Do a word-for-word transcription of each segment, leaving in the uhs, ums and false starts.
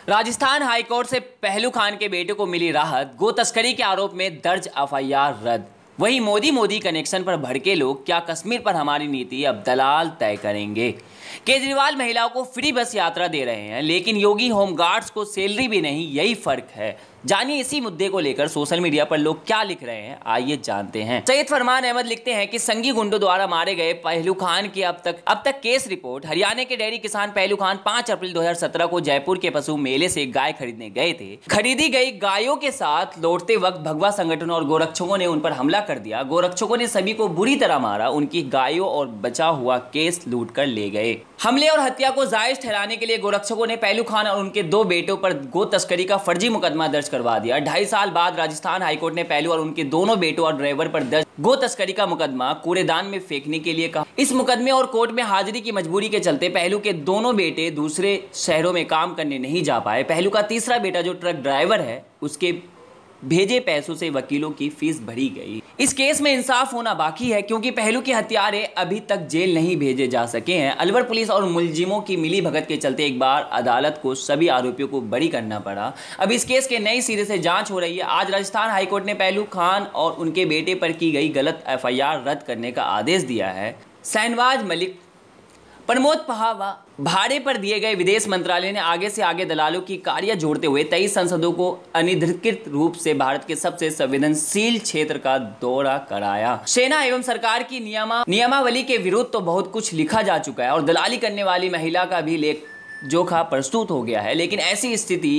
Rajasthan high court से पहलू खान के बेटे को मिली राहत, गो तस्करी के आरोप में दर्ज एफ आई आर रद्द। वहीं मोदी मोदी कनेक्शन पर भड़के लोग, क्या कश्मीर पर हमारी नीति अब दलाल तय करेंगे। केजरीवाल महिलाओं को फ्री बस यात्रा दे रहे हैं, लेकिन योगी होमगार्ड्स को सैलरी भी नहीं, यही फर्क है। जानिए इसी मुद्दे को लेकर सोशल मीडिया पर लोग क्या लिख रहे हैं, आइए जानते हैं। सैयद फरमान अहमद लिखते हैं कि संगी गुंडों द्वारा मारे गए पहलू खान की अब तक अब तक केस रिपोर्ट। हरियाणा के डेयरी किसान पहलू खान पाँच अप्रैल दो हज़ार सत्रह को जयपुर के पशु मेले से गाय खरीदने गए थे। खरीदी गई गायों के साथ लौटते वक्त भगवा संगठन और गोरक्षकों ने उन पर हमला कर दिया। गोरक्षकों ने सभी को बुरी तरह मारा, उनकी गायों और बचा हुआ केस लूट कर ले गए। हमले और हत्या को जायज ठहराने के लिए गोरक्षकों ने पहलू खान और उनके दो बेटों पर गो तस्करी का फर्जी मुकदमा दर्ज करवा दिया। ढाई साल बाद राजस्थान हाईकोर्ट ने पहलू और उनके दोनों बेटों और ड्राइवर पर दर्ज गो तस्करी का मुकदमा कूड़ेदान में फेंकने के लिए कहा। इस मुकदमे और कोर्ट में हाजिरी की मजबूरी के चलते पहलू के दोनों बेटे दूसरे शहरों में काम करने नहीं जा पाए। पहलू का तीसरा बेटा जो ट्रक ड्राइवर है, उसके भेजे पैसों से वकीलों की फीस भरी गई। इस केस में इंसाफ होना बाकी है, क्योंकि पहलू के हत्यारे अभी तक जेल नहीं भेजे जा सके हैं। अलवर पुलिस और मुलजिमों की मिली भगत के चलते एक बार अदालत को सभी आरोपियों को बरी करना पड़ा। अब इस केस के नई सिरे से जांच हो रही है। आज राजस्थान हाईकोर्ट ने पहलू खान और उनके बेटे पर की गई गलत एफ आई आर रद्द करने का आदेश दिया है। शहनवाज मलिक, प्रमोद पहावा भाड़े पर दिए गए। विदेश मंत्रालय ने आगे से आगे दलालों की कारियां जोड़ते हुए तेईस संसदों को अनधिकृत रूप से भारत के सबसे संवेदनशील क्षेत्र का दौरा कराया। सेना एवं सरकार की नियमा नियमावली के विरुद्ध तो बहुत कुछ लिखा जा चुका है और दलाली करने वाली महिला का भी लेख जोखा प्रस्तुत हो गया है, लेकिन ऐसी स्थिति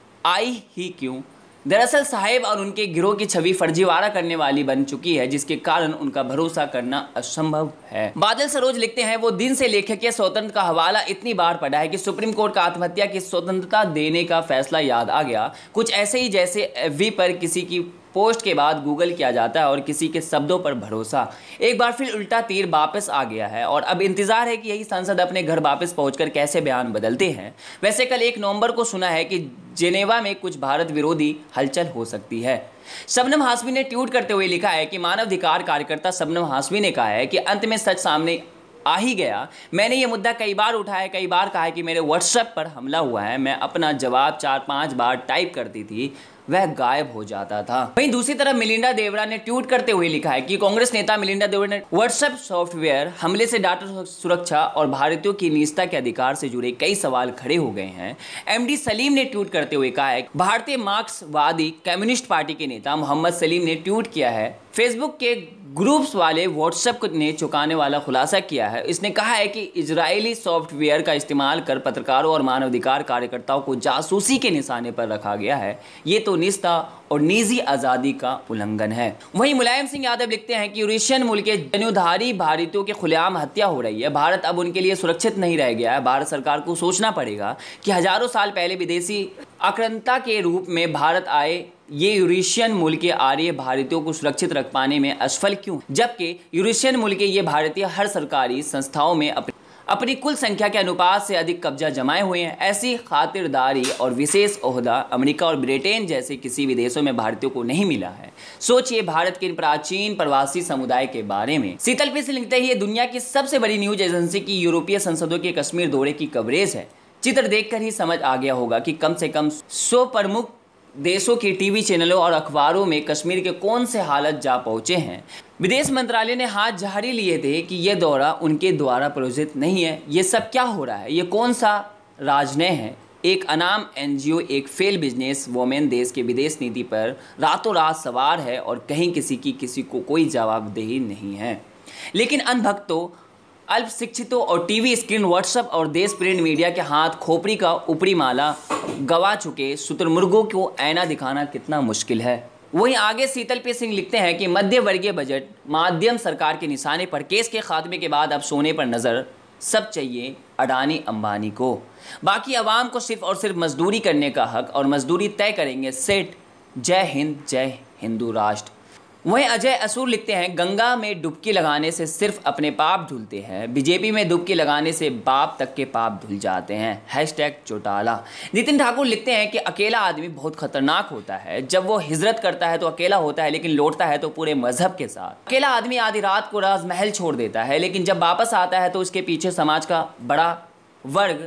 आई ही क्यों? दरअसल साहेब और उनके गिरोह की छवि फर्जीवाड़ा करने वाली बन चुकी है, जिसके कारण उनका भरोसा करना असंभव है। बादल सरोज लिखते हैं, वो दिन से लेखकीय स्वतंत्र का हवाला इतनी बार पढ़ा है कि सुप्रीम कोर्ट का आत्महत्या की स्वतंत्रता देने का फैसला याद आ गया। कुछ ऐसे ही जैसे एफ बी पर किसी की पोस्ट के बाद गूगल किया जाता है और किसी के शब्दों पर भरोसा। एक बार फिर उल्टा तीर वापस आ गया है और अब इंतजार है कि यही सांसद अपने घर वापस पहुंचकर कैसे बयान बदलते हैं। वैसे कल एक नवंबर को सुना है कि जेनेवा में कुछ भारत विरोधी हलचल हो सकती है। शबनम हाशमी ने ट्वीट करते हुए लिखा है कि मानवाधिकार कार्यकर्ता शबनम हाशमी ने कहा है कि अंत में सच सामने आ ही गया। मैंने ये मुद्दा कई बार उठाया, कई बार कहा है कि मेरे व्हाट्सएप पर हमला हुआ है। मैं अपना जवाब चार पांच बार टाइप करती थी, वह गायब हो जाता था। वहीं दूसरी तरफ मिलिंडा देवरा ने ट्वीट करते हुए लिखा है कि कांग्रेस नेता मिलिंडा देवरा ने व्हाट्सएप सॉफ्टवेयर हमले से डाटा सुरक्षा और भारतीयों की निजता के अधिकार से जुड़े कई सवाल खड़े हो गए हैं। एम डी सलीम ने ट्वीट करते हुए कहा है, भारतीय मार्क्सवादी कम्युनिस्ट पार्टी के नेता मोहम्मद सलीम ने ट्वीट किया है, फेसबुक के ग्रुप्स वाले व्हाट्सएप ने चौंकाने वाला खुलासा किया है। इसने कहा है कि इजरायली सॉफ्टवेयर का इस्तेमाल कर पत्रकारों और मानवाधिकार कार्यकर्ताओं को जासूसी के निशाने पर रखा गया है। ये तो निजता और निजी आज़ादी का उल्लंघन है। वहीं मुलायम सिंह यादव लिखते हैं कि यूरेशियन मुल्क के जनुधारी भारतीयों के खुलेआम हत्या हो रही है। भारत अब उनके लिए सुरक्षित नहीं रह गया है। भारत सरकार को सोचना पड़ेगा कि हजारों साल पहले विदेशी आक्रांता के रूप में भारत आए ये यूरेशियन मुल्क के आर्य भारतीयों को सुरक्षित रख पाने में असफल क्यों, जबकि यूरेशियन मुल्क के ये भारतीय हर सरकारी संस्थाओं में अपनी अपनी कुल संख्या के अनुपात से अधिक कब्जा जमाए हुए हैं। ऐसी खातिरदारी और विशेष ओहदा अमेरिका और ब्रिटेन जैसे किसी भी देशों में भारतीयों को नहीं मिला है। सोचिए भारत के प्राचीन प्रवासी समुदाय के बारे में। शीतल पी से लिखते ही ये दुनिया की सबसे बड़ी न्यूज एजेंसी की यूरोपीय संसदों के कश्मीर दौरे की कवरेज है। चित्र देखकर ही समझ आ गया होगा कि कम से कम सौ प्रमुख देशों के टीवी चैनलों और अखबारों में कश्मीर के कौन से हालत जा पहुंचे हैं। विदेश मंत्रालय ने हाथ झाड़ी लिए थे कि यह दौरा उनके द्वारा प्रायोजित नहीं है। ये सब क्या हो रहा है? ये कौन सा राजनय है? एक अनाम एनजीओ, एक फेल बिजनेस वोमेन देश के विदेश नीति पर रातों रात सवार है और कहीं किसी की किसी को कोई जवाबदेही नहीं है। लेकिन अनभक्तों, अल्प शिक्षितों और टीवी स्क्रीन, व्हाट्सएप और देश प्रिंट मीडिया के हाथ खोपड़ी का ऊपरी माला गवा चुके शुतुरमुर्गों को ऐना दिखाना कितना मुश्किल है। वहीं आगे शीतल पी सिंह लिखते हैं कि मध्य वर्गीय बजट माध्यम सरकार के निशाने पर, केस के खात्मे के बाद अब सोने पर नजर सब चाहिए अडानी अंबानी को। बाकी आवाम को सिर्फ और सिर्फ मजदूरी करने का हक और मजदूरी तय करेंगे सेठ। जय हिंद, जय हिंदू राष्ट्र। वहीं अजय असूर लिखते हैं, गंगा में डुबकी लगाने से सिर्फ अपने पाप धुलते हैं, बीजेपी में डुबकी लगाने से बाप तक के पाप धुल जाते हैं। हैशटैग चौटाला। नितिन ठाकुर लिखते हैं कि अकेला आदमी बहुत खतरनाक होता है। जब वो हिजरत करता है तो अकेला होता है, लेकिन लौटता है तो पूरे मजहब के साथ। अकेला आदमी आधी रात को राजमहल छोड़ देता है, लेकिन जब वापस आता है तो उसके पीछे समाज का बड़ा वर्ग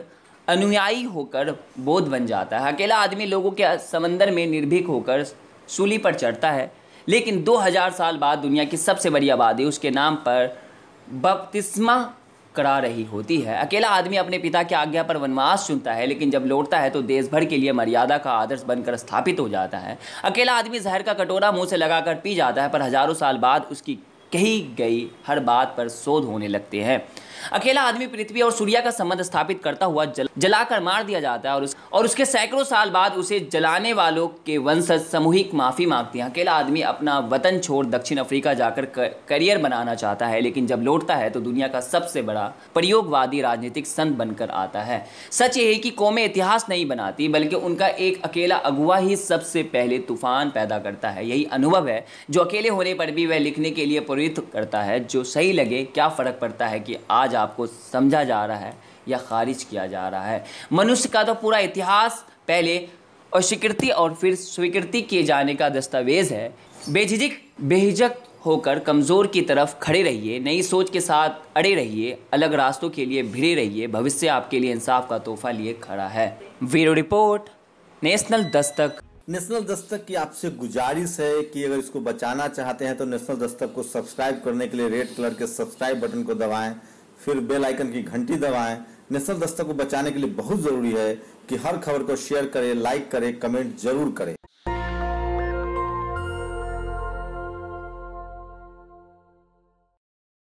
अनुयायी होकर बोध बन जाता है। अकेला आदमी लोगों के समंदर में निर्भीक होकर सूली पर चढ़ता है, लेकिन दो हज़ार साल बाद दुनिया की सबसे बड़ी आबादी उसके नाम पर बपतिस्मा करा रही होती है। अकेला आदमी अपने पिता की आज्ञा पर वनवास चुनता है, लेकिन जब लौटता है तो देश भर के लिए मर्यादा का आदर्श बनकर स्थापित हो जाता है। अकेला आदमी जहर का कटोरा मुंह से लगाकर पी जाता है, पर हजारों साल बाद उसकी कही गई हर बात पर शोध होने लगते हैं। अकेला आदमी पृथ्वी और सूर्य का संबंध स्थापित करता हुआ जल, जलाकर मार दिया जाता है और, उस, और उसके सैकड़ों साल बाद उसे जलाने वालों के वंशज सामूहिक माफी मांगते हैं। अकेला आदमी अपना वतन छोड़ दक्षिण अफ्रीका जाकर करियर बनाना चाहता है, लेकिन जब लौटता है तो दुनिया का सबसे बड़ा प्रयोगवादी राजनीतिक संत बनकर आता है। सच ये है कि कौमें इतिहास नहीं बनाती, बल्कि उनका एक अकेला अगुवा ही सबसे पहले तूफान पैदा करता है। यही अनुभव है जो अकेले होने पर भी वह लिखने के लिए प्रेरित करता है। जो सही लगे, क्या फर्क पड़ता है कि आज आपको समझा जा रहा है या खारिज किया जा रहा है। मनुष्य का तो पूरा इतिहास पहले अस्वीकृति और फिर स्वीकृति किए जाने का दस्तावेज है। बेझिझक बेहिजक होकर कमजोर की तरफ खड़े रहिए, नई सोच के साथ अड़े रहिए, अलग रास्तों के लिए भिड़े रहिए। भविष्य आपके लिए इंसाफ का तोहफा लिए खड़ा है। Bureau report, national Dastak. National Dastak की आपसे गुजारिश है कि अगर इसको बचाना चाहते हैं तो नेशनल दस्तक को सब्सक्राइब करने के लिए रेड कलर के सब्सक्राइब बटन को दबाएं, फिर बेल आइकन की घंटी दबाएं। नेशनल दस्तक को बचाने के लिए बहुत जरूरी है कि हर खबर को शेयर करें, लाइक करें, कमेंट जरूर करें।